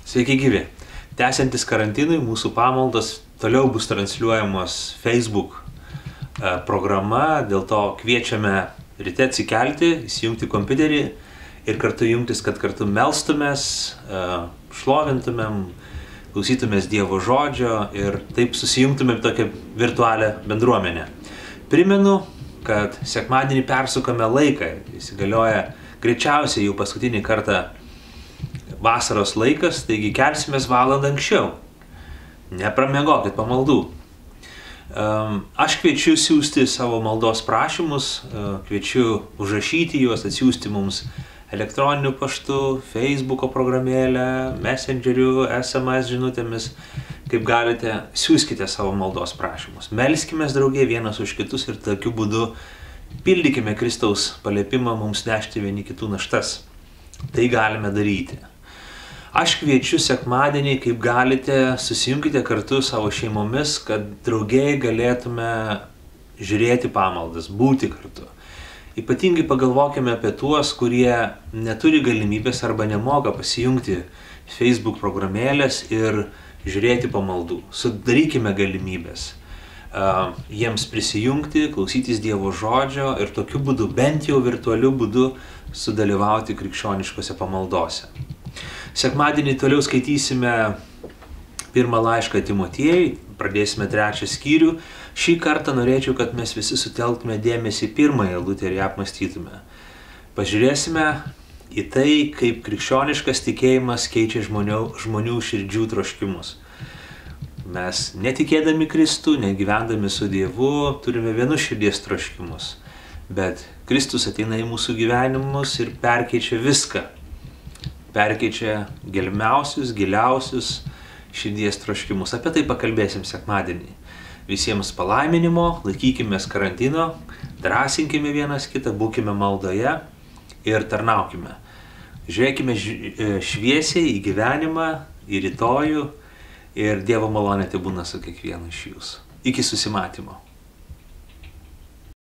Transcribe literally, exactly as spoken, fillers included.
Sveiki gyvi. Tęsiantis karantinui, mūsų pamaldos toliau bus transliuojamos Facebook programa, dėl to kviečiame ryte atsikelti, įsijungti kompiuterį ir kartu jungtis, kad kartu melstumės, šlovintumėm, klausytumės Dievo žodžio ir taip susijungtumėm tokią virtualią bendruomenę. Primenu, kad sekmadienį persukame laiką, įsigalioja greičiausiai jau paskutinį kartą vasaros laikas, taigi kelsimės valandą anksčiau. Nepramiegokit pamaldų. Aš kviečiu siųsti savo maldos prašymus, kviečiu užrašyti juos, atsiųsti mums elektroniniu paštu, Facebooko programėlę, Messengeriu, S M S žinutėmis. Kaip galite, siųskite savo maldos prašymus. Melskimės draugė vienas už kitus ir tokiu būdu pildykime Kristaus paliepimą mums nešti vieni kitų naštas. Tai galime daryti. Aš kviečiu sekmadienį, kaip galite, susijungkite kartu savo šeimomis, kad draugiai galėtume žiūrėti pamaldas, būti kartu. Ypatingai pagalvokime apie tuos, kurie neturi galimybės arba nemoka pasijungti Facebook programėlės ir žiūrėti pamaldų. Sudarykime galimybės uh, jiems prisijungti, klausytis Dievo žodžio ir tokiu būdu, bent jau virtualiu būdu, sudalyvauti krikščioniškose pamaldose. Sekmadienį toliau skaitysime pirmą laišką Timotiejui, pradėsime trečią skyrių. Šį kartą norėčiau, kad mes visi sutelktume dėmesį į pirmąją eilutę ir ją apmąstytume. Pažiūrėsime į tai, kaip krikščioniškas tikėjimas keičia žmonių, žmonių širdžių troškimus. Mes netikėdami Kristų, negyvendami su Dievu, turime vienus širdies troškimus. Bet Kristus ateina į mūsų gyvenimus ir perkeičia viską. Perkeičia gelmiausius, giliausius širdies troškimus. Apie tai pakalbėsim sekmadienį. Visiems palaiminimo, laikykimės karantino, drąsinkime vienas kitą, būkime maldoje ir tarnaukime. Žiūrėkime šviesiai į gyvenimą, į rytojų ir Dievo malonė tebūna su kiekvienu iš jūsų. Iki susimatymo.